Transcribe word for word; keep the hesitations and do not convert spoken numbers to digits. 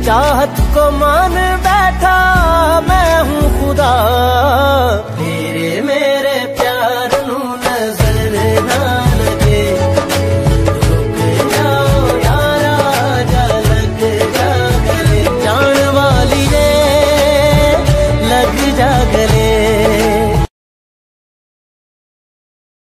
चाहत को मान बैठा मैं हूँ खुदा, तेरे में